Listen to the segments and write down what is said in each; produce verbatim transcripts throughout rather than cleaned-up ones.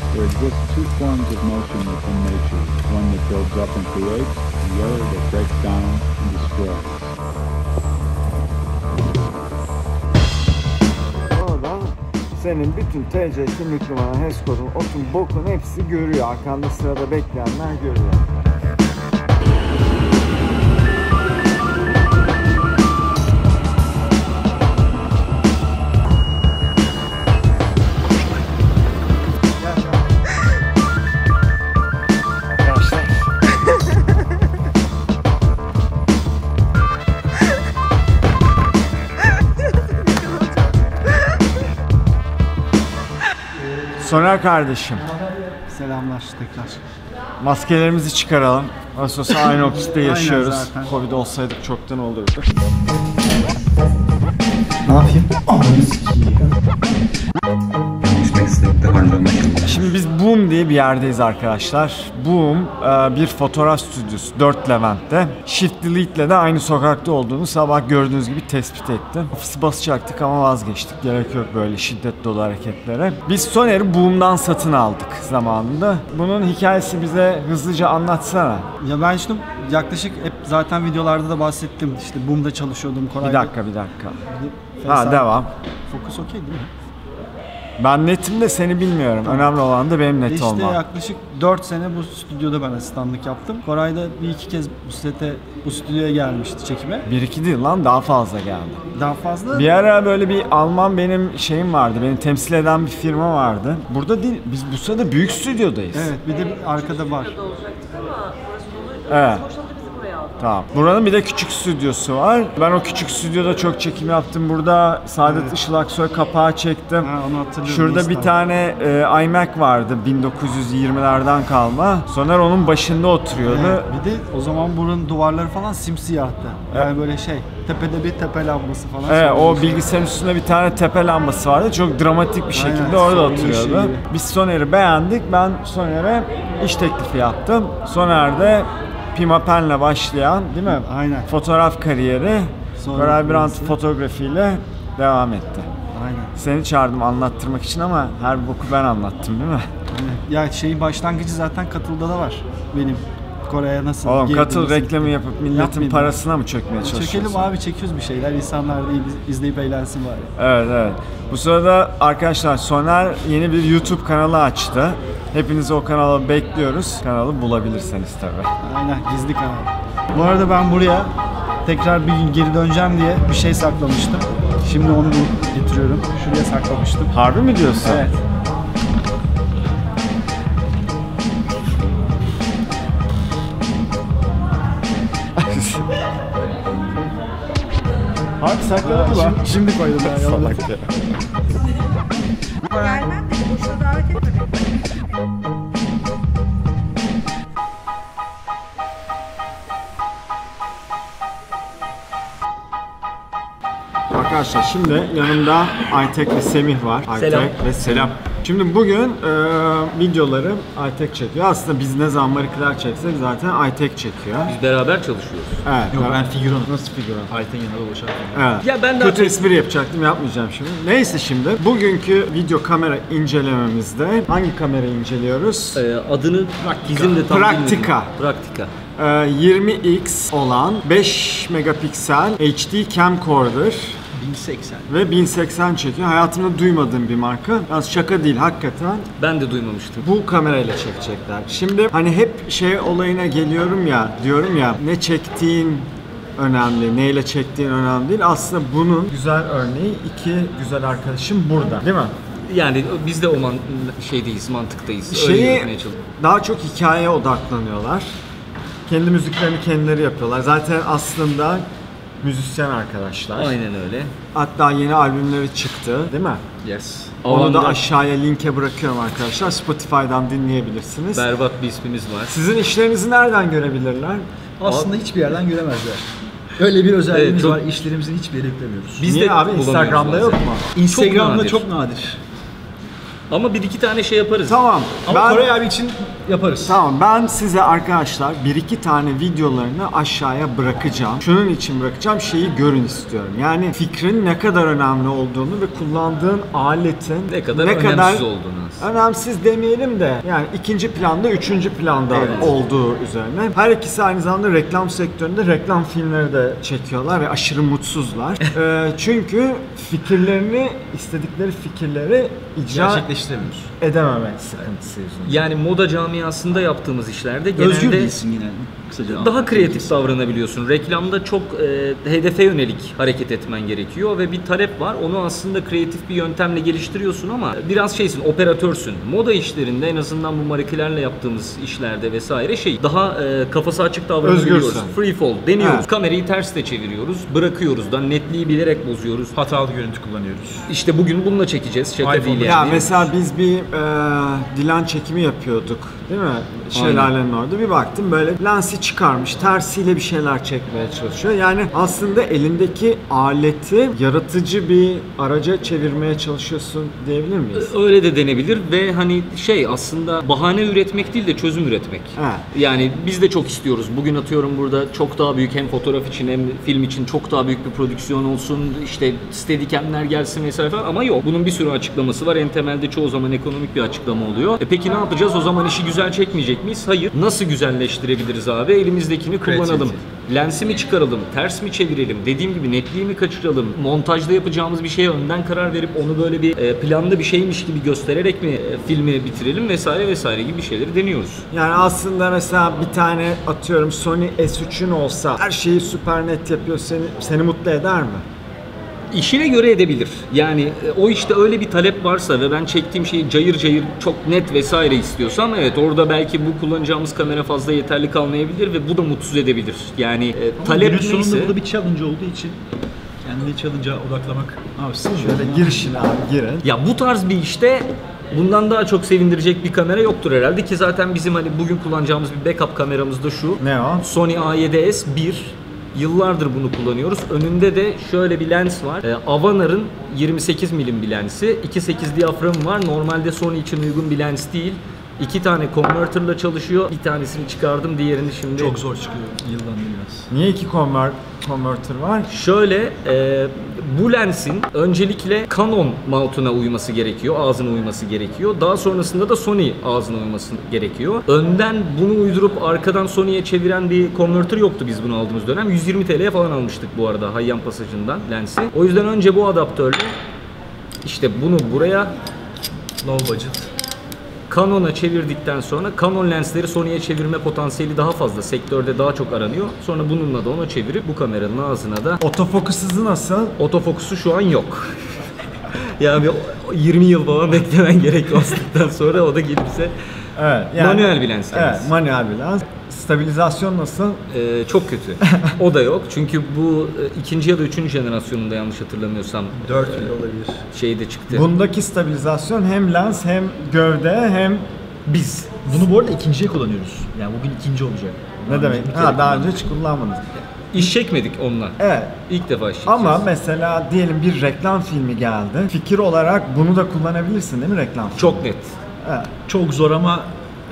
There exist two forms of motion within nature, one that builds up and creates, and the other that breaks down and destroys. Oradan senin bütün T C kimlik numaran, H E S kodun, otun, bokun hepsi görüyor. Arkanda sırada bekleyenler görüyor. Soner kardeşim. Selamlar tekrar. Maskelerimizi çıkaralım. Nasıl olsa aynı ofiste yaşıyoruz. Aynen Covid olsaydık çoktan olurdu. Ne yapayım? Ananı sikiyim. Şimdi biz Boom diye bir yerdeyiz arkadaşlar. Boom bir fotoğraf stüdyosu dört Levent'te. Shift Delete ile de aynı sokakta olduğunu sabah gördüğünüz gibi tespit ettim. Ofisi basacaktık ama vazgeçtik. Gerek yok böyle şiddet dolu hareketlere. Biz Soner'i Boom'dan satın aldık zamanında. Bunun hikayesi bize hızlıca anlatsana. Ya ben işte yaklaşık hep zaten videolarda da bahsettim. İşte Boom'da çalışıyordum. Koray'da. Bir dakika bir dakika. Ha devam. Fokus okey değil mi? Ben netim de seni bilmiyorum. Tamam. Önemli olan da benim net işte olmam. İşte yaklaşık dört sene bu stüdyoda ben asistanlık yaptım. Koray'da bir iki kez bu sete, bu stüdyoya gelmişti çekime. Bir iki değil lan, daha fazla geldi. Daha fazla? Bir ara böyle bir Alman benim şeyim vardı. Beni temsil eden bir firma vardı. Burada değil. Biz bu sırada büyük stüdyodayız. Evet, bir de arkada var. Evet. Tamam. Buranın bir de küçük stüdyosu var. Ben o küçük stüdyoda çok çekim yaptım. Burada Saadet evet. Işıl Aksoy kapağı çektim. Ha, onu hatırlıyorum. Şurada bir tane e, iMac vardı bin dokuz yüz yirmilerden kalma. Soner onun başında oturuyordu. Evet. Bir de o zaman buranın duvarları falan simsiyahtı. Yani evet. Böyle şey, tepede bir tepe lambası falan. Evet, o şey. Bilgisayarın üstünde bir tane tepe lambası vardı. Çok dramatik bir şekilde aynen, orada oturuyordu. Şey biz Soner'i beğendik. Ben Soner'e iş teklifi yaptım. Soner de Pimapen'le başlayan, değil mi? Aynen. Fotoğraf kariyeri, Koray Brandt fotoğrafiyle devam etti. Aynen. Seni çağırdım anlattırmak için ama her boku ben anlattım, değil mi? Aynen. Ya şeyin başlangıcı zaten Katıl'da da var benim. Kore'ye nasıl? Oğlum Katıl reklamı yapıp milletin yapmayayım parasına mı çökmeye çalışıyorsun? Çekelim abi, çekiyoruz bir şeyler. İnsanlar da izleyip eğlensin bari. Evet evet. Bu sırada arkadaşlar Soner yeni bir YouTube kanalı açtı. Hepinizi o kanala bekliyoruz. Kanalı bulabilirseniz tabii. Aynen, gizli kanal. Bu arada ben buraya tekrar bir gün geri döneceğim diye bir şey saklamıştım. Şimdi onu getiriyorum. Şuraya saklamıştım. Harbi mi diyorsun? Evet. Harbi sakladı mı lan? Şimdi, şimdi koydum ben. Salak ya. Gelmem dedi, boşuna davet etme beni. Arkadaşlar şimdi yanımda Aytek ve Semih var. Aytek Selam. ve selam. Şimdi bugün e, videoları Aytek çekiyor. Aslında biz ne zaman Marikler çeksek zaten Aytek çekiyor. Biz beraber çalışıyoruz. Evet. Yok, ben figüranım. Nasıl figüran? Ayten yanında dolaşarken. Evet. Ya ben de kötü artık... espri yapacaktım, yapmayacağım şimdi. Neyse şimdi bugünkü video kamera incelememizde hangi kamerayı inceliyoruz? Ee, adını bizim de tam Praktika. Praktika. Ee, yirmi x olan beş megapiksel H D camcorder. bin seksen. Ve bin seksen çekiyor. Hayatımda duymadığım bir marka. Yalnız şaka değil hakikaten. Ben de duymamıştım. Bu kamerayla çekecekler. Şimdi hani hep şey olayına geliyorum ya, diyorum ya ne çektiğin önemli, neyle çektiğin önemli değil. Aslında bunun güzel örneği iki güzel arkadaşım burada, değil mi? Yani biz de o man şeydeyiz, mantıktayız. Şeyi daha çok hikayeye odaklanıyorlar. Kendi müziklerini kendileri yapıyorlar. Zaten aslında müzisyen arkadaşlar. Aynen öyle. Hatta yeni albümleri çıktı, değil mi? Yes. Onu Avanda, da aşağıya linke bırakıyorum arkadaşlar. Spotify'dan dinleyebilirsiniz. berbat bir ismimiz var. Sizin işlerinizi nereden görebilirler? Aslında hiçbir yerden göremezler. Öyle bir özelliğimiz Evet, çok... var. İşlerimizin hiçbir yere yüklemiyoruz. Biz Niye de abi? Instagram'da yok mu? Instagram'da çok çok nadir. Ama bir iki tane şey yaparız. Tamam. Ama ben... Koray abi için yaparız. Tamam, ben size arkadaşlar bir iki tane videolarını aşağıya bırakacağım. Şunun için bırakacağım, şeyi görün istiyorum. Yani fikrin ne kadar önemli olduğunu ve kullandığın aletin Ne kadar önemsiz olduğunu aslında. önemsiz demeyelim de yani ikinci planda, üçüncü planda Evet. olduğu üzerine. Her ikisi aynı zamanda reklam sektöründe reklam filmleri de çekiyorlar ve aşırı mutsuzlar. Ee, çünkü fikirlerini, istedikleri fikirleri icra Gerçekleştiremiyoruz. edememe sıkıntısı yüzünden. Yani moda camiasında yaptığımız işlerde genelde Özgür değilsin yine. Kısaca daha kreatif davranabiliyorsun. Reklamda çok e, hedefe yönelik hareket etmen gerekiyor ve bir talep var. Onu aslında kreatif bir yöntemle geliştiriyorsun ama biraz şeysin, operatörsün. Moda işlerinde en azından bu marikilerle yaptığımız işlerde vesaire şey daha e, kafası açık davranabiliyoruz. Özgürsün. Free fall deniyoruz. Evet. Kamerayı ters de çeviriyoruz. Bırakıyoruz da netliği bilerek bozuyoruz. hatalı görüntü kullanıyoruz. İşte bugün bununla çekeceğiz. Şaka iPhone'da değil Ya yani. mesela biz bir e, Dilan çekimi yapıyorduk, değil mi? Şelalenin orada bir baktım böyle lensi çıkarmış, tersiyle bir şeyler çekmeye çalışıyor. Yani aslında elindeki aleti yaratıcı bir araca çevirmeye çalışıyorsun diyebilir miyiz? Öyle de denebilir ve hani şey aslında bahane üretmek değil de çözüm üretmek. Evet. Yani biz de çok istiyoruz. Bugün atıyorum burada çok daha büyük hem fotoğraf için hem film için çok daha büyük bir prodüksiyon olsun. İşte steadicam'ler gelsin vesaire falan ama yok. Bunun bir sürü açıklaması var. En temelde çoğu zaman ekonomik bir açıklama oluyor. E peki ne yapacağız? O zaman işi güzel çekmeyecek miyiz? Hayır. Nasıl güzelleştirebiliriz abi? Elimizdekini kullanalım. Lensi mi çıkaralım? Ters mi çevirelim? Dediğim gibi netliği mi kaçıralım? Montajda yapacağımız bir şeye önden karar verip onu böyle bir e, planlı bir şeymiş gibi göstererek mi e, filmi bitirelim vesaire vesaire gibi şeyleri deniyoruz. Yani aslında mesela bir tane atıyorum Sony S üçün olsa her şeyi süper net yapıyor, seni, seni mutlu eder mi? İşine göre edebilir. Yani e, o işte öyle bir talep varsa ve ben çektiğim şeyi cayır cayır çok net vesaire istiyorsam evet orada belki bu kullanacağımız kamera fazla yeterli kalmayabilir ve bu da mutsuz edebilir. Yani e, talep Günün sonunda neyse. bu da bir challenge olduğu için kendini challenge'a odaklamak. Abi siz Şöyle girişin abi, girin. Ya bu tarz bir işte bundan daha çok sevindirecek bir kamera yoktur herhalde ki zaten bizim hani bugün kullanacağımız bir backup kameramız da şu. Ne o? Sony A yedi S bir. Yıllardır bunu kullanıyoruz. Önünde de şöyle bir lens var. Ee, Avanar'ın yirmi sekiz milim bir lensi. iki nokta sekiz diyafram var. Normalde Sony için uygun bir lens değil. İki tane converter'la çalışıyor. Bir tanesini çıkardım, diğerini şimdi... çok zor çıkıyor. Yıldan biraz. Niye iki convert, converter var? Şöyle, e, bu lensin öncelikle Canon mount'una uyması gerekiyor, ağzına uyması gerekiyor. Daha sonrasında da Sony ağzına uyması gerekiyor. Önden bunu uydurup arkadan Sony'ye çeviren bir converter yoktu biz bunu aldığımız dönem. yüz yirmi TL'ye falan almıştık bu arada Hayyan Pasajı'ndan lensi. O yüzden önce bu adaptörle işte bunu buraya Low budget. Canon'a çevirdikten sonra Canon lensleri Sony'ye çevirme potansiyeli daha fazla. Sektörde daha çok aranıyor. Sonra bununla da ona çevirip bu kameranın ağzına da Otofokus hızı nasıl? otofokusu şu an yok. Yani bir yirmi yıl falan beklemen gerek bastıktan sonra o da gelirse Evet. manuel bir lens. Evet, manuel bir lens. Stabilizasyon nasıl? Ee, çok kötü. O da yok. Çünkü bu e, ikinci ya da üçüncü jenerasyonunda yanlış hatırlamıyorsam dört yıl olabilir. şeyde çıktı. Bundaki stabilizasyon hem lens hem gövde hem Biz. Bunu bu arada ikinciye kullanıyoruz. Yani bugün ikinci olacak. ne Daha demek? önce bir kere Ha, daha kullandık. önce hiç kullanmadınız. İş çekmedik onunla. Evet. İlk defa iş çekeceğiz. Ama mesela diyelim bir reklam filmi geldi. Fikir olarak bunu da kullanabilirsin değil mi reklam filmi? çok net. Evet. Çok zor ama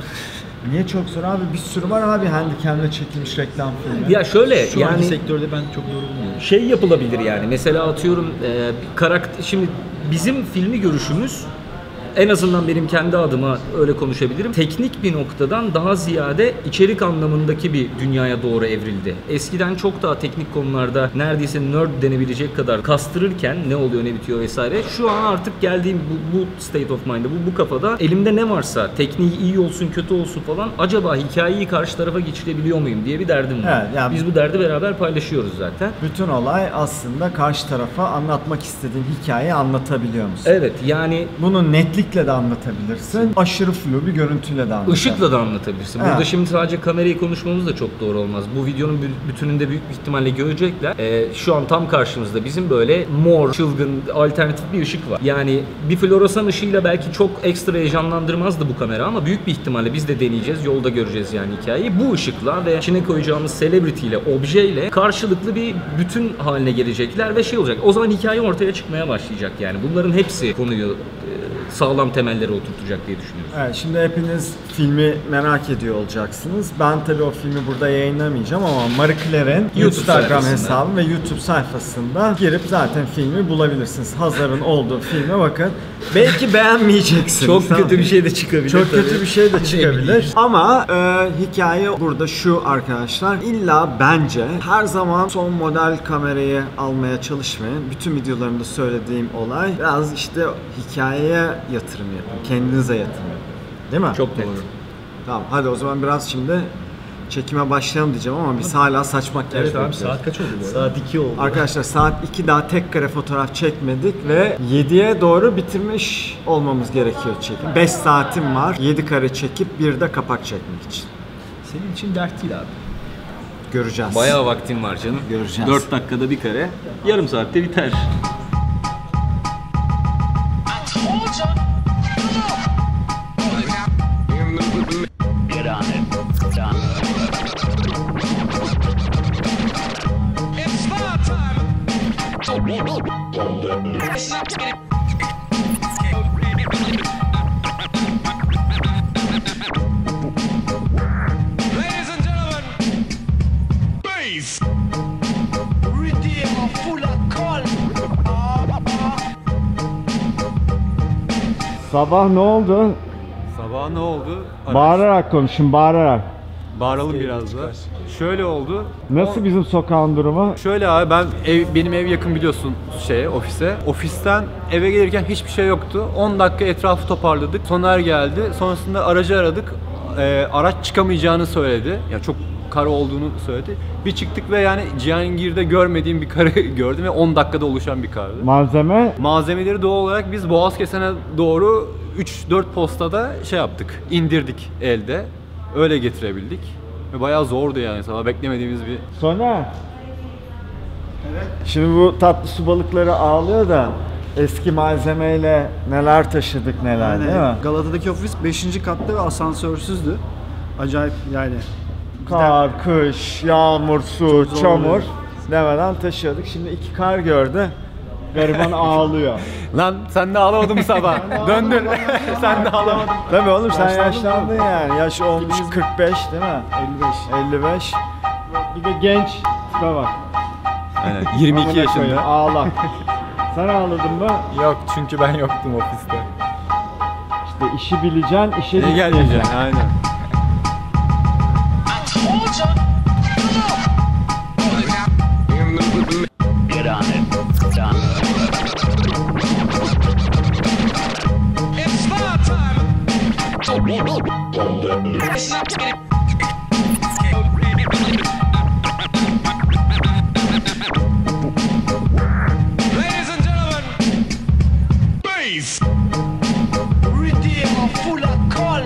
Niye çok zor abi? Bir sürü var abi handicam'le çekilmiş reklam filmi. Ya şöyle şu anki yani sektörde ben çok yorulmuyorum. şey yapılabilir yani. Mesela atıyorum e, bir karakter şimdi bizim filmi görüşümüz en azından benim kendi adıma öyle konuşabilirim. Teknik bir noktadan daha ziyade içerik anlamındaki bir dünyaya doğru evrildi. Eskiden çok daha teknik konularda neredeyse nerd denebilecek kadar kastırırken ne oluyor ne bitiyor vesaire. Şu an artık geldiğim bu, bu state of mind'da, bu, bu kafada elimde ne varsa tekniği iyi olsun kötü olsun falan acaba hikayeyi karşı tarafa geçirebiliyor muyum diye bir derdim var. Evet, yani- Biz bu derdi beraber paylaşıyoruz zaten. Bütün olay aslında karşı tarafa anlatmak istediğin hikayeyi anlatabiliyor musun? Evet yani Bunu netlikle de anlatabilirsin. Aşırı flu bir görüntüyle de anlatabilirsin. Işıkla da anlatabilirsin. Burada Ha. şimdi sadece kamerayı konuşmamız da çok doğru olmaz. Bu videonun bü- bütününde büyük bir ihtimalle görecekler. Ee, şu an tam karşımızda bizim böyle mor, çılgın, alternatif bir ışık var. Yani bir floresan ışığıyla belki çok ekstra heyecanlandırmazdı bu kamera ama büyük bir ihtimalle biz de deneyeceğiz, yolda göreceğiz yani hikayeyi. Bu ışıkla ve içine koyacağımız celebrity ile, objeyle karşılıklı bir bütün haline gelecekler ve şey olacak. O zaman hikaye ortaya çıkmaya başlayacak yani. Bunların hepsi konuyu sağlam temelleri oturtacak diye düşünüyoruz. Evet, şimdi hepiniz filmi merak ediyor olacaksınız. Ben tabii o filmi burada yayınlamayacağım ama Marie Claire'in Instagram sayfasında. hesabı ve YouTube sayfasında girip zaten filmi bulabilirsiniz. Hazar'ın olduğu filme bakın. Belki beğenmeyeceksiniz. Çok Tamam. kötü bir şey de çıkabilir. Çok tabii. kötü bir şey de Biz çıkabilir. eminiz. Ama e, hikaye burada şu arkadaşlar. İlla bence her zaman son model kamerayı almaya çalışmayın. Bütün videolarımda söylediğim olay biraz işte hikayeye yatırım yapın. Kendinize yatırım yapın. Değil mi? Çok net. Tamam, hadi o zaman biraz şimdi çekime başlayalım diyeceğim ama biz hala saç makyaj Evet abi bekliyoruz. saat kaç oldu bu arada? Saat iki oldu. Arkadaşlar saat iki daha tek kare fotoğraf çekmedik ve yediye doğru bitirmiş olmamız gerekiyor çekim. beş saatim var. yedi kare çekip bir de kapak çekmek için. Senin için dert değil abi. Göreceğiz. Bayağı vaktim var canım. Göreceğiz. dört dakikada bir kare. Yarım saatte biter. Ladies and gentlemen, bass. Redeemer full of call. Sabah ne oldu? Sabah ne oldu? Araç. Bağırarak konuşun, bağırarak. Bağıralım biraz da. Şöyle oldu. Nasıl bizim sokağın durumu? Şöyle abi ben ev, benim ev yakın biliyorsun şeye ofise. Ofisten eve gelirken hiçbir şey yoktu. on dakika etrafı toparladık. Soner geldi. Sonrasında aracı aradık. Ee, araç çıkamayacağını söyledi. Ya çok kara olduğunu söyledi. Bir çıktık ve yani Cihangir'de görmediğim bir karı gördüm ve on dakikada oluşan bir kardı. Malzeme Malzemeleri doğal olarak biz Boğazkesen'e doğru üç dört postada şey yaptık. İndirdik elde. Öyle getirebildik. Ve bayağı zordu yani sabah beklemediğimiz bir... Soner. Evet. Şimdi bu tatlı su balıkları ağlıyor da eski malzemeyle neler taşıdık neler değil mi? Yani Galata'daki ofis beşinci katta ve asansörsüzdü. Acayip yani. Kar, kış, yağmur, su, zor çamur oluyor. demeden taşıyorduk. Şimdi iki kar gördü. Gariban ağlıyor. Lan sen de ağlamadın mı sabah? Döndün. Sen de ağlamadın. Tabii oğlum sen Yaşlandın yaşlandın yani. Yaş olmuş kırk beş değil mi? elli beş. elli beş. Bir de genç tipe bak. Aynen. yirmi iki Amına yaşında. koyayım, Ağla. Sen ağladın mı? Yok çünkü ben yoktum ofiste. İşte işi bileceksin, işe Ne gelmeyeceksin aynen. It's my time. It's not Ladies and gentlemen, bass. Redeemer full of call.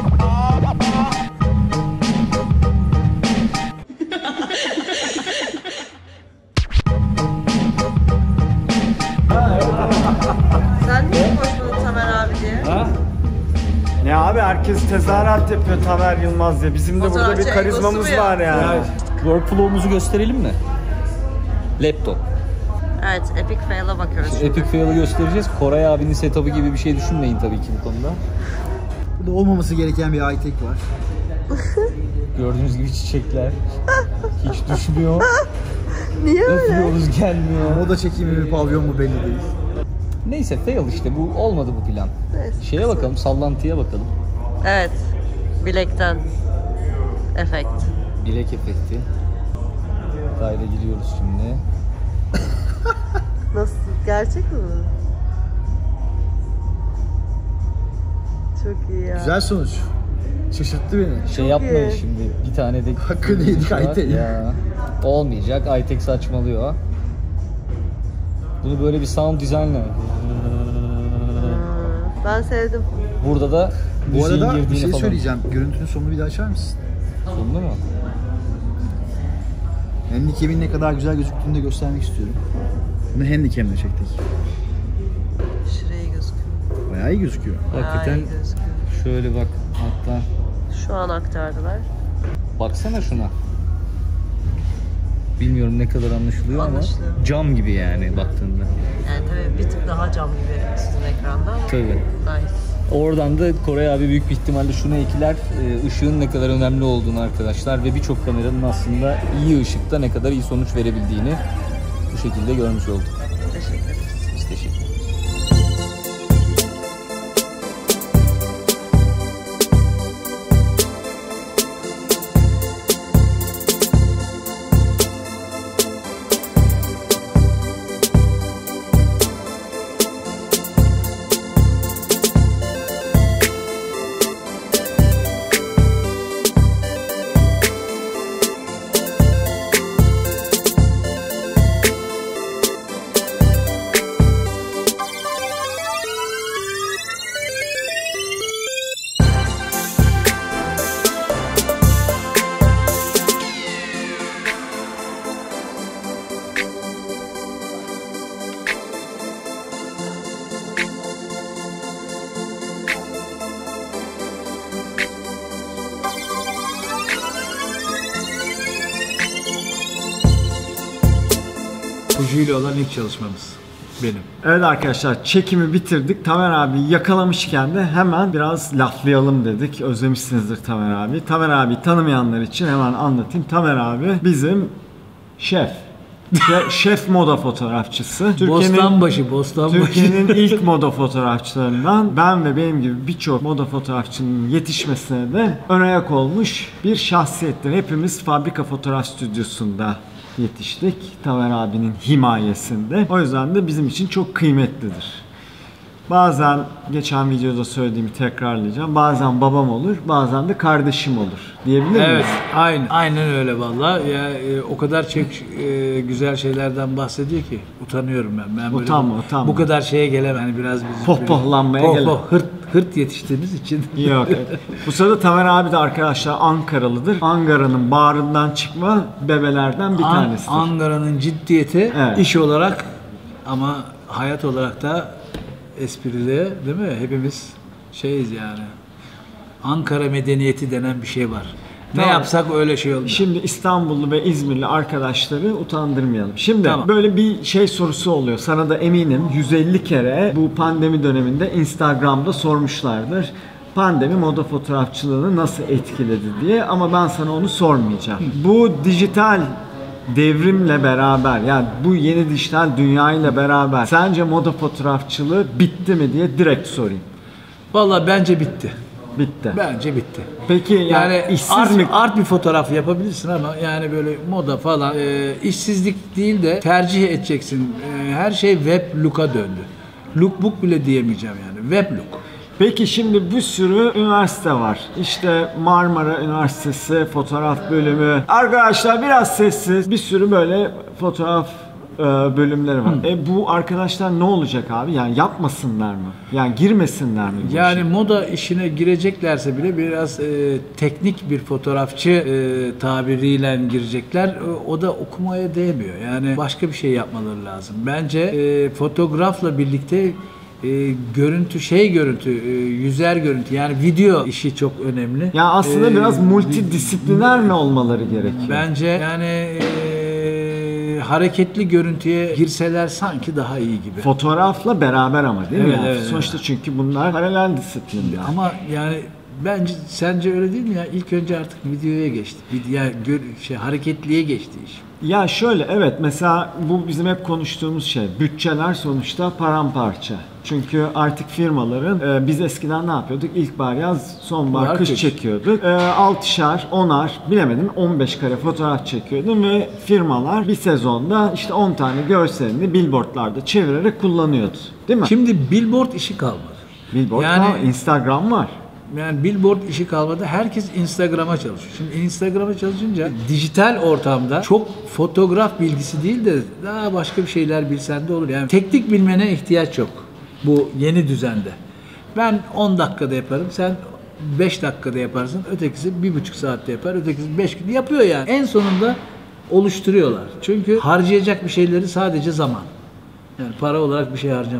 Sen niye koşmadın Tamer abi diye? Ne abi herkes tezahürat yapıyor Tamer Yılmaz diye. Bizim de burada bir Fotoğrafçı karizmamız egosu mu var ya? yani. Workflow'umuzu gösterelim mi? Laptop. Evet, Epic Fail'a bakıyoruz. Epic Fail'ı göstereceğiz. Koray abinin setup'ı gibi bir şey düşünmeyin tabii ki bu konuda. Burada olmaması gereken bir high-tech var. Gördüğünüz gibi çiçekler. Hiç düşmüyor. Niye öyle? Öpüyoruz gelmiyor. Moda çekimi mi pavyon mu belli değil. Neyse fail işte bu olmadı bu plan. Neyse. Şeye bakalım, sallantıya bakalım. Evet, bilekten efekt. Bilek efekti. Kayda giriyoruz şimdi. Nasıl? Gerçek mi bu? Çok iyi ya. Güzel sonuç. Şaşırttı beni. Şey yapmayın iyi. şimdi bir tane de Hakkını yedik Aytek. Ya. Olmayacak. Aytek saçmalıyor. Bunu böyle bir sound design'la. Hmm, ben sevdim. Burada da Bu müziğin arada bir girdiğini şey falan. söyleyeceğim. Görüntünün sonunu bir daha açar mısın? Sonunda mu? Handicap'in ne kadar güzel gözüktüğünü de göstermek istiyorum. Bunu Handicap'le çektik. Şuraya gözüküyor. Bayağı iyi gözüküyor. Hakikaten Ay, gözüküyor. şöyle bak hatta Şu an aktardılar. baksana şuna. Bilmiyorum ne kadar anlaşılıyor Anlaşılıyor. ama cam gibi yani baktığında. Yani tabii bir tık daha cam gibi sizin ekranda ama Tabii. nice. Oradan da Koray abi büyük bir ihtimalle şunu ekler, e, ışığın ne kadar önemli olduğunu arkadaşlar ve birçok kameranın aslında iyi ışıkta ne kadar iyi sonuç verebildiğini bu şekilde görmüş olduk. Teşekkür ederiz. Biz teşekkür ederiz. Fuji ile olan ilk çalışmamız benim. Evet arkadaşlar, çekimi bitirdik. Tamer abi yakalamışken de hemen biraz laflayalım dedik. Özlemişsinizdir Tamer abi. Tamer abi tanımayanlar için hemen anlatayım. Tamer abi bizim şef. Şe- şef moda fotoğrafçısı. Bostanbaşı, Bostanbaşı. Türkiye'nin ilk moda fotoğrafçılarından, ben ve benim gibi birçok moda fotoğrafçının yetişmesine de ön ayak olmuş bir şahsiyettir. Hepimiz fabrika fotoğraf stüdyosunda yetiştik. Tamer abinin himayesinde. O yüzden de bizim için çok kıymetlidir. Bazen geçen videoda söylediğimi tekrarlayacağım. Bazen babam olur, bazen de kardeşim olur. Diyebilir miyiz? Evet, aynen, aynen öyle vallahi. Ya e, o kadar çok e, güzel şeylerden bahsediyor ki utanıyorum ben. Ben böyle Utanma, bu, utanma. bu kadar şeye gelemem. Hani biraz biz Pohpohlanmaya böyle- gele- pohpoh, hırt hırt yetiştiğimiz için. Yok. Bu sırada Tamer abi de arkadaşlar Ankaralıdır. Ankara'nın bağrından çıkma bebelerden bir An- tanesidir. Ankara'nın ciddiyeti Evet. iş olarak ama hayat olarak da esprili, değil mi? Hepimiz şeyiz yani. Ankara medeniyeti denen bir şey var. Ne Tamam. yapsak öyle şey olmuyor. Şimdi İstanbullu ve İzmirli arkadaşları utandırmayalım. Şimdi Tamam. böyle bir şey sorusu oluyor. Sana da eminim yüz elli kere bu pandemi döneminde Instagram'da sormuşlardır. Pandemi moda fotoğrafçılığını nasıl etkiledi diye, ama ben sana onu sormayacağım. Bu dijital devrimle beraber, yani bu yeni dijital dünya ile beraber sence moda fotoğrafçılığı bitti mi diye direkt sorayım. Vallahi bence bitti. Bitti. Bence bitti. Peki yani, Yani işsiz art, mi? art bir fotoğraf yapabilirsin ama yani böyle moda falan e, işsizlik değil de tercih edeceksin. E, her şey web look'a döndü. Lookbook bile diyemeyeceğim yani. Web look. Peki şimdi bir sürü üniversite var. İşte Marmara Üniversitesi fotoğraf bölümü. Arkadaşlar biraz sessiz. Bir sürü böyle fotoğraf e, bölümleri var. E bu arkadaşlar ne olacak abi? Yani yapmasınlar mı? Yani girmesinler mi bu Yani işe? moda işine gireceklerse bile biraz e, teknik bir fotoğrafçı e, tabiriyle girecekler. E, o da okumaya değmiyor. Yani başka bir şey yapmaları lazım. Bence e, fotoğrafla birlikte e, görüntü, şey görüntü, e, yüzer görüntü, yani video işi çok önemli. Yani aslında E, biraz multidisipliner mi olmaları gerekiyor? Bence yani e, hareketli görüntüye girseler sanki daha iyi gibi. Fotoğrafla beraber ama değil mi? Evet, Yani? evet, Sonuçta çünkü bunlar paralel disiplinler. Ama yani bence, sence öyle değil mi ya? İlk önce artık videoya geçti. Video, yani gör, şey, hareketliye geçti iş. Ya şöyle, evet, mesela bu bizim hep konuştuğumuz şey. Bütçeler sonuçta paramparça. Çünkü artık firmaların, e, biz eskiden ne yapıyorduk? İlkbahar, yaz, sonbahar, Var kış kış. çekiyorduk. E, altışar, onar, bilemedim on beş kare fotoğraf çekiyordum ve firmalar bir sezonda işte on tane görselini billboardlarda çevirerek kullanıyordu. Değil mi? Şimdi billboard işi kalmadı. Billboard yani- var, Instagram var. Yani billboard işi kalmadı. Herkes Instagram'a çalışıyor. Şimdi Instagram'a çalışınca dijital ortamda çok fotoğraf bilgisi değil de daha başka bir şeyler bilsen de olur. Yani teknik bilmene ihtiyaç yok bu yeni düzende. Ben on dakikada yaparım, sen beş dakikada yaparsın, ötekisi bir buçuk saatte yapar, ötekisi beş gün yapıyor yani. En sonunda oluşturuyorlar. Çünkü harcayacak bir şeyleri sadece zaman. Yani para olarak bir şey harcamıyorlar.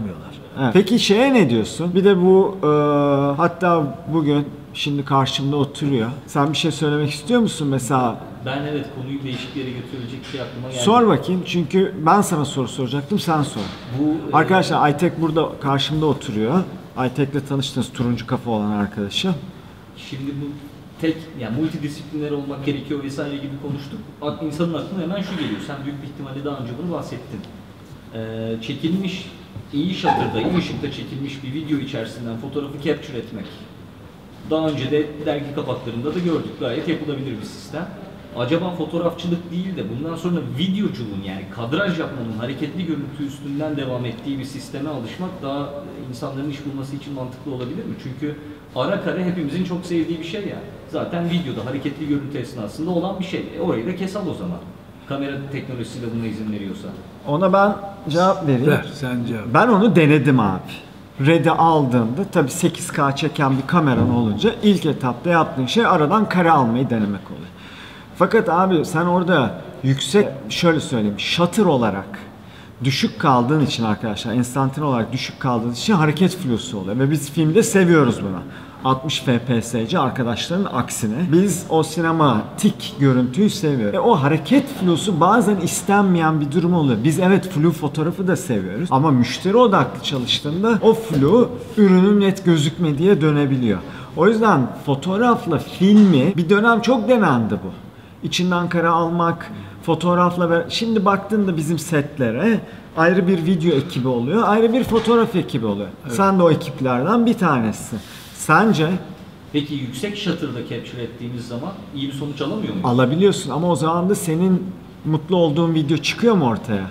Evet. Peki şeye ne diyorsun? Bir de bu e, hatta bugün şimdi karşımda oturuyor. Sen bir şey söylemek istiyor musun mesela? Ben evet konuyu değişik yere götürecek bir şey aklıma geldi. Sor bakayım çünkü ben sana soru soracaktım, sen sor. Bu, Arkadaşlar e... Aytek burada karşımda oturuyor. Aytek'le tanıştınız, turuncu kafa olan arkadaşı. Şimdi bu tek yani multidisipliner olmak gerekiyor vesaire gibi konuştuk. İnsanın aklına hemen şu geliyor. Sen büyük bir ihtimalle daha önce bunu bahsettin. Ee, çekilmiş iyi şatırda, iyi ışıkta çekilmiş bir video içerisinden fotoğrafı capture etmek. Daha önce de dergi kapaklarında da gördük. Gayet yapılabilir bir sistem. Acaba fotoğrafçılık değil de bundan sonra videoculuğun yani kadraj yapmanın hareketli görüntü üstünden devam ettiği bir sisteme alışmak daha insanların iş bulması için mantıklı olabilir mi? Çünkü ara kare hepimizin çok sevdiği bir şey ya. Zaten videoda hareketli görüntü esnasında olan bir şey. E orayı da kes al o zaman. Kamera teknolojisi de buna izin veriyorsa. Ona ben cevap vereyim. Ver, sen cevap. Ben onu denedim abi. Red'i aldığımda tabii sekiz K çeken bir kameran olunca ilk etapta yaptığın şey aradan kare almayı denemek oluyor. Fakat abi sen orada yüksek, şöyle söyleyeyim, shutter olarak düşük kaldığın için arkadaşlar, enstantane olarak düşük kaldığın için hareket flusu oluyor ve biz filmde seviyoruz bunu. altmış F P S'ci arkadaşların aksine biz o sinematik görüntüyü seviyoruz. E o hareket flusu bazen istenmeyen bir durum oluyor. Biz evet flu fotoğrafı da seviyoruz ama müşteri odaklı çalıştığında o flu ürünün net gözükmediğe dönebiliyor. O yüzden fotoğrafla filmi bir dönem çok denendi bu. İçinden kare almak, fotoğrafla ver. Şimdi baktığında bizim setlere ayrı bir video ekibi oluyor, ayrı bir fotoğraf ekibi oluyor. Evet. Sen de o ekiplerden bir tanesi. Sence? Peki yüksek shutter'da capture ettiğimiz zaman iyi bir sonuç alamıyor muyuz? Alabiliyorsun ama o zaman da senin mutlu olduğun video çıkıyor mu ortaya?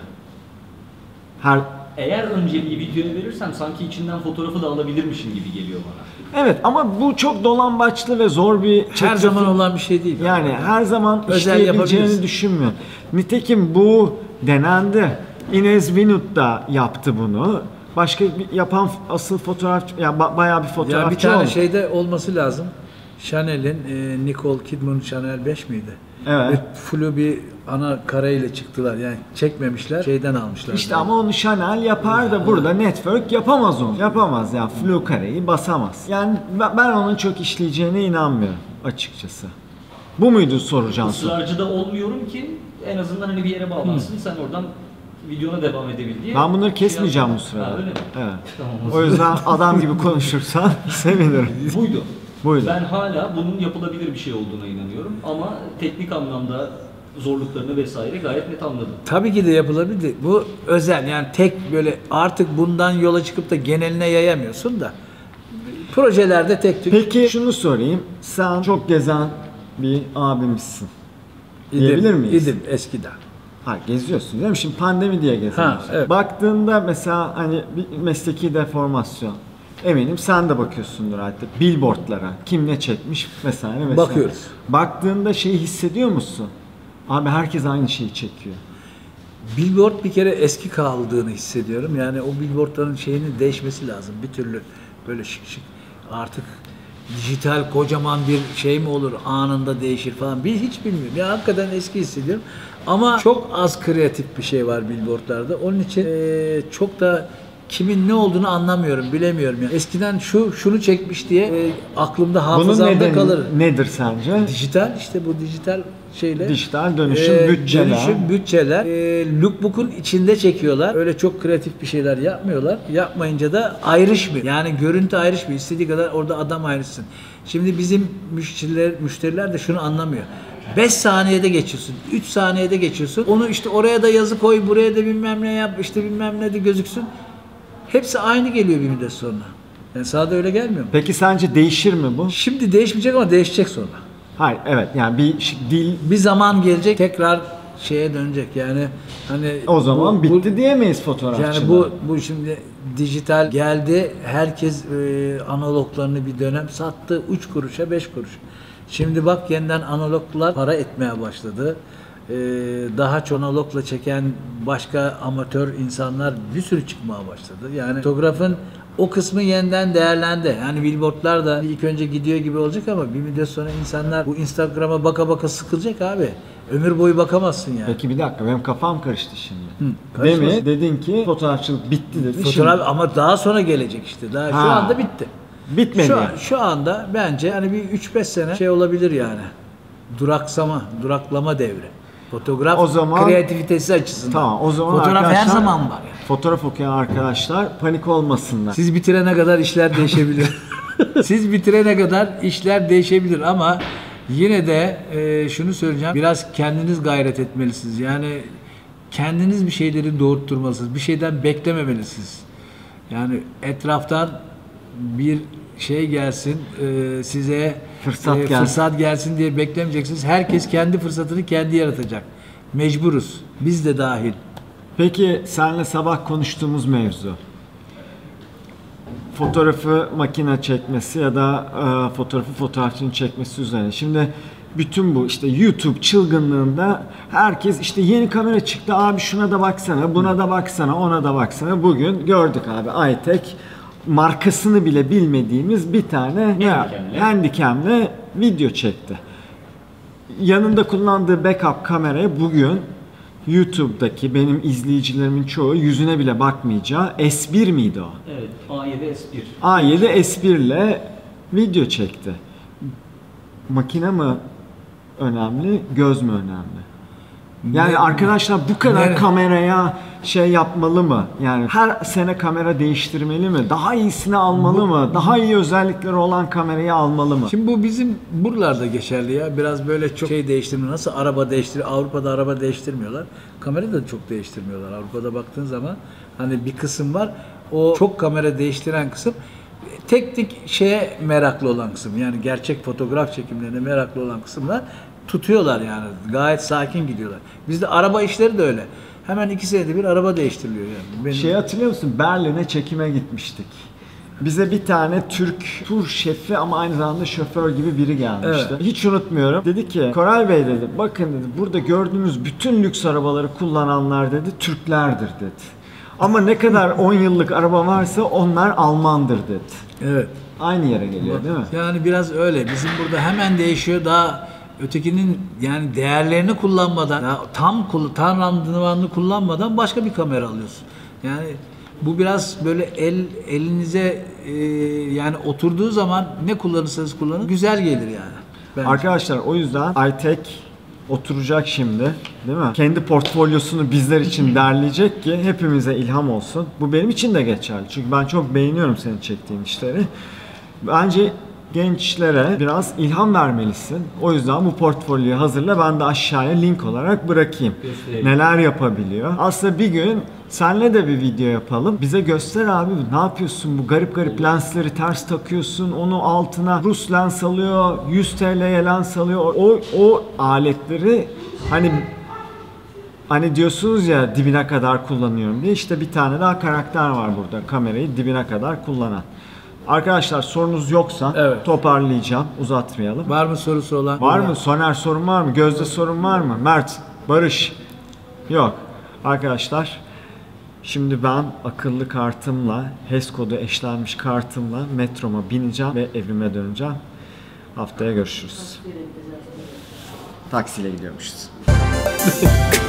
Her Eğer önceliği videoya verirsem sanki içinden fotoğrafı da alabilirmişim gibi geliyor bana. Evet ama bu çok dolambaçlı ve zor bir... Her zaman olan bir şey değil. Yani yani. her zaman özel işleyebileceğini düşünmüyorum. Nitekim bu denendi. Ines Vinut da yaptı bunu. Başka bir yapan asıl fotoğraf, ya yani bayağı bir fotoğrafçı ya bir tane oldu. şeyde olması lazım. Chanel'in e, Nicole Kidman Chanel beş miydi? Evet. Ve flu bir ana kareyle çıktılar. Yani çekmemişler. Şeyden almışlar. İşte yani. Ama onu Chanel yapar da burada network yapamaz onu. Yapamaz yani flu kareyi basamaz. Yani ben onun çok işleyeceğine inanmıyorum açıkçası. Bu muydu soracağım soru? Israrcı da olmuyorum ki en azından hani bir yere bağlansın. Sen oradan videona devam edebil diye. Ben bunları kesmeyeceğim şey bu sırada. Ha, öyle mi? Evet. Tamam, o yüzden adam gibi konuşursan sevinirim. Buydu. Buydu. Ben hala bunun yapılabilir bir şey olduğuna inanıyorum ama teknik anlamda zorluklarını vesaire gayet net anladım. Tabii ki de yapılabilir. Bu özel yani tek böyle artık bundan yola çıkıp da geneline yayamıyorsun da projelerde tek tük. Peki şunu sorayım. Sen çok gezen bir abimizsin. Diyebilir miyiz? İdim eskiden. Ha geziyorsun değil mi? Şimdi pandemi diye geziyorsun. Ha, evet. Baktığında mesela hani bir mesleki deformasyon. Eminim sen de bakıyorsundur artık billboardlara. Kim ne çekmiş vesaire vesaire. Bakıyoruz. Baktığında şeyi hissediyor musun? Abi herkes aynı şeyi çekiyor. Billboard bir kere eski kaldığını hissediyorum. Yani o billboardların şeyinin değişmesi lazım. Bir türlü böyle şık şık artık dijital kocaman bir şey mi olur anında değişir falan. Bir hiç bilmiyorum. Ya hakikaten eski hissediyorum. Ama çok az kreatif bir şey var billboardlarda. Onun için ee, çok da kimin ne olduğunu anlamıyorum, bilemiyorum yani. Eskiden şu şunu çekmiş diye e, aklımda, hafızamda nedeni kalır. Nedir sence? Dijital işte bu dijital şeyle. Dijital dönüşüm, e, bütçeler. Dönüşüm, bütçeler. E, lookbook'un içinde çekiyorlar. Öyle çok kreatif bir şeyler yapmıyorlar. Yapmayınca da ayrışmıyor. Yani görüntü ayrışmıyor. İstediği kadar orada adam ayrışsın. Şimdi bizim müşteriler, müşteriler de şunu anlamıyor. beş saniyede geçiyorsun, üç saniyede geçiyorsun. Onu işte oraya da yazı koy, buraya da bilmem ne yap, işte bilmem ne de gözüksün. Hepsi aynı geliyor bir müddet sonra. Yani sahada öyle gelmiyor mu? Peki sence değişir mi bu? Şimdi değişmeyecek ama değişecek sonra. Hayır, evet yani bir dil... Bir zaman gelecek tekrar şeye dönecek yani hani... O zaman bu, bitti bu, diyemeyiz fotoğrafçılar. Yani bu bu şimdi dijital geldi, herkes e, analoglarını bir dönem sattı üç kuruşa beş kuruş. Şimdi bak yeniden analoglar para etmeye başladı. e, daha çok analogla çeken başka amatör insanlar bir sürü çıkmaya başladı. Yani fotoğrafın o kısmı yeniden değerlendi. Yani billboardlar da ilk önce gidiyor gibi olacak ama bir müddet sonra insanlar bu Instagram'a baka baka sıkılacak abi. Ömür boyu bakamazsın yani. Peki bir dakika, benim kafam karıştı şimdi. Hı, karışmasın. Demin dedin ki fotoğrafçılık bitti dedin. Fotoğraf Şimdi ama daha sonra gelecek işte. Daha şu Ha. anda bitti. bitmedi. Şu, yani. an, şu anda bence hani bir üç beş sene şey olabilir yani. Duraksama, duraklama devri. Fotoğraf O zaman- kreativitesi açısından. Tamam, o zaman Fotoğraf her arkadaşlar- zaman var yani. Fotoğraf okuyan arkadaşlar panik olmasınlar. Siz bitirene kadar işler değişebilir. Siz bitirene kadar işler değişebilir ama yine de e, şunu söyleyeceğim. Biraz kendiniz gayret etmelisiniz. Yani kendiniz bir şeyleri doğurtturmalısınız. Bir şeyden beklememelisiniz. Yani etraftan bir şey gelsin, e, size Fırsat gelsin. fırsat gelsin diye beklemeyeceksiniz. Herkes kendi fırsatını kendi yaratacak. Mecburuz. Biz de dahil. Peki senle sabah konuştuğumuz mevzu. Fotoğrafı makine çekmesi ya da e, fotoğrafı fotoğrafçının çekmesi üzerine. Şimdi bütün bu işte YouTube çılgınlığında herkes işte yeni kamera çıktı abi şuna da baksana, buna da baksana, ona da baksana. Bugün gördük abi iTech markasını bile bilmediğimiz bir tane Handycam'le. Handycam'le video çekti. Yanında kullandığı backup kameraya bugün YouTube'daki benim izleyicilerimin çoğu yüzüne bile bakmayacağı S bir miydi o? Evet, A yedi S bir. A yedi S bir ile video çekti. Makine mi önemli, göz mü önemli? Yani Ne- arkadaşlar bu kadar Ne- kameraya şey yapmalı mı? Yani her sene kamera değiştirmeli mi? Daha iyisini almalı mı? Daha iyi özellikleri olan kamerayı almalı mı? Şimdi bu bizim buralarda geçerli ya. Biraz böyle çok şey değiştirmiyor. Nasıl araba değiştiriyor? Avrupa'da araba değiştirmiyorlar. Kamera da çok değiştirmiyorlar. Avrupa'da baktığın zaman hani bir kısım var. O çok kamera değiştiren kısım teknik şeye meraklı olan kısım. Yani gerçek fotoğraf çekimlerine meraklı olan kısımlar tutuyorlar yani. Gayet sakin gidiyorlar. Bizde araba işleri de öyle. Hemen iki senede bir araba değiştiriliyor yani. Benim... Şey hatırlıyor musun? Berlin'e çekime gitmiştik. Bize bir tane Türk tur şefi ama aynı zamanda şoför gibi biri gelmişti. Evet. Hiç unutmuyorum. Dedi ki Koray Bey dedi bakın dedi burada gördüğünüz bütün lüks arabaları kullananlar dedi Türklerdir dedi. Ama ne kadar on yıllık araba varsa onlar Almandır dedi. Evet. Aynı yere geliyor değil mi? Yani biraz öyle. Bizim burada hemen değişiyor. Daha ötekinin yani değerlerini kullanmadan, ya tam kul- tam randımanını kullanmadan başka bir kamera alıyorsun. Yani bu biraz böyle el elinize e, yani oturduğu zaman ne kullanırsanız kullanın güzel gelir yani. Bence. Arkadaşlar o yüzden iTech oturacak şimdi değil mi? Kendi portfolyosunu bizler için derleyecek ki hepimize ilham olsun. Bu benim için de geçerli. Çünkü ben çok beğeniyorum senin çektiğin işleri. Bence gençlere biraz ilham vermelisin. O yüzden bu portfolyoyu hazırla. Ben de aşağıya link olarak bırakayım. Göstereyim. Neler yapabiliyor. Aslında bir gün senle de bir video yapalım. Bize göster abi ne yapıyorsun bu garip garip lensleri ters takıyorsun. Onu altına Rus lens alıyor. yüz T L'ye lens alıyor. O, o aletleri hani Hani diyorsunuz ya dibine kadar kullanıyorum diye işte bir tane daha karakter var burada kamerayı dibine kadar kullanan. Arkadaşlar sorunuz yoksa Evet. toparlayacağım uzatmayalım. Var mı sorusu olan? Var mı? Soner sorun var mı? Gözde sorun var mı? Mert, Barış. Yok. Arkadaşlar şimdi ben akıllı kartımla, H E S kodu eşlenmiş kartımla metroma bineceğim ve evime döneceğim. Haftaya görüşürüz. Taksiyle gidiyormuşuz.